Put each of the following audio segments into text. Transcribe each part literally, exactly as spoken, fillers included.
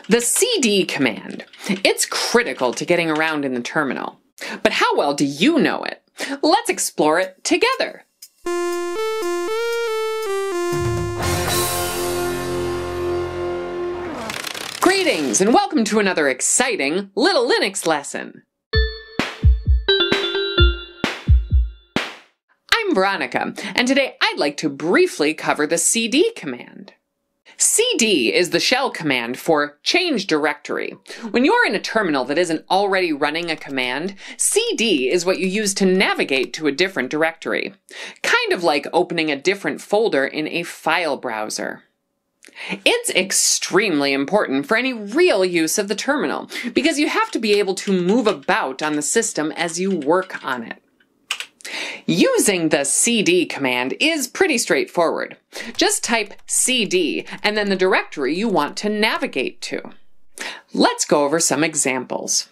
The cd command. It's critical to getting around in the terminal. But how well do you know it? Let's explore it together. Greetings and welcome to another exciting Lil Linux lesson. I'm Veronica, and today I'd like to briefly cover the cd command. Cd is the shell command for change directory. When you're in a terminal that isn't already running a command, cd is what you use to navigate to a different directory. Kind of like opening a different folder in a file browser. It's extremely important for any real use of the terminal, because you have to be able to move about on the system as you work on it. Using the cd command is pretty straightforward. Just type cd and then the directory you want to navigate to. Let's go over some examples.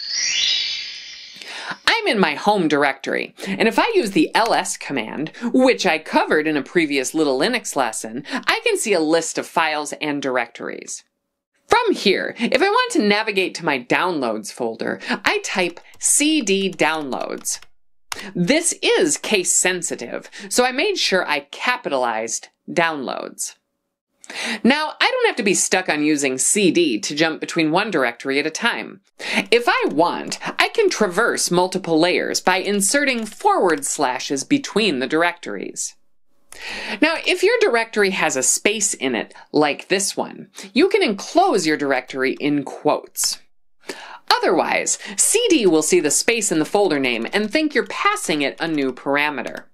I'm in my home directory, and if I use the ls command, which I covered in a previous Lil Linux lesson, I can see a list of files and directories. From here, if I want to navigate to my downloads folder, I type cd downloads. This is case sensitive, so I made sure I capitalized downloads. Now, I don't have to be stuck on using cd to jump between one directory at a time. If I want, I can traverse multiple layers by inserting forward slashes between the directories. Now, if your directory has a space in it, like this one, you can enclose your directory in quotes. Otherwise, cd will see the space in the folder name and think you're passing it a new parameter.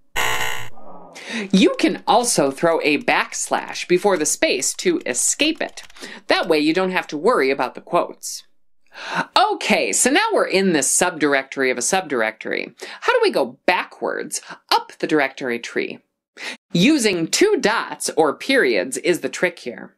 You can also throw a backslash before the space to escape it. That way you don't have to worry about the quotes. Okay, so now we're in this subdirectory of a subdirectory. How do we go backwards up the directory tree? Using two dots or periods is the trick here.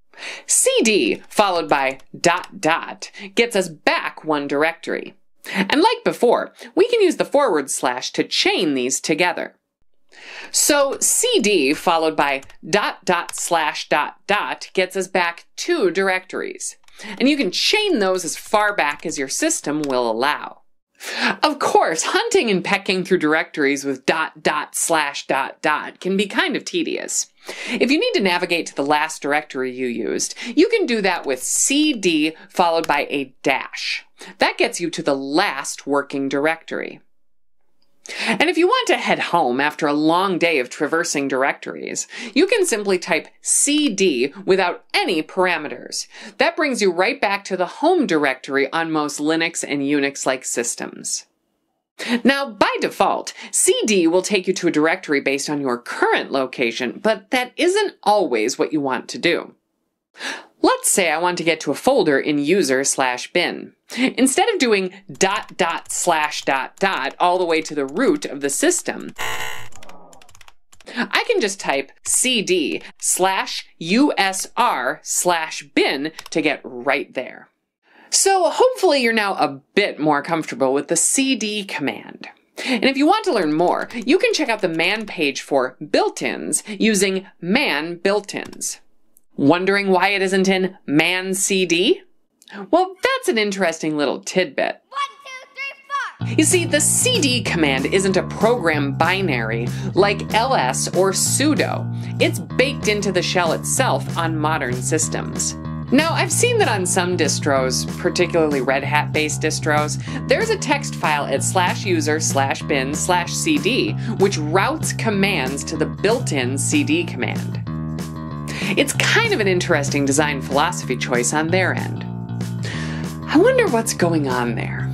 cd followed by dot dot gets us back one directory. And like before, we can use the forward slash to chain these together. So cd followed by dot dot slash dot dot gets us back two directories. And you can chain those as far back as your system will allow. Of course, hunting and pecking through directories with dot dot slash dot dot can be kind of tedious. If you need to navigate to the last directory you used, you can do that with cd followed by a dash. That gets you to the last working directory. And if you want to head home after a long day of traversing directories, you can simply type cd without any parameters. That brings you right back to the home directory on most Linux and UNIX-like systems. Now, by default, cd will take you to a directory based on your current location, but that isn't always what you want to do. Let's say I want to get to a folder in user slash bin. Instead of doing dot dot slash dot dot all the way to the root of the system, I can just type cd slash usr slash bin to get right there. So hopefully you're now a bit more comfortable with the cd command. And if you want to learn more, you can check out the man page for built-ins using man built-ins. Wondering why it isn't in man cd? Well, that's an interesting little tidbit. One, two, three, four. You see, the cd command isn't a program binary like ls or sudo. It's baked into the shell itself on modern systems. Now, I've seen that on some distros, particularly Red Hat-based distros, there's a text file at slash user slash bin slash cd, which routes commands to the built-in cd command. It's kind of an interesting design philosophy choice on their end. I wonder what's going on there.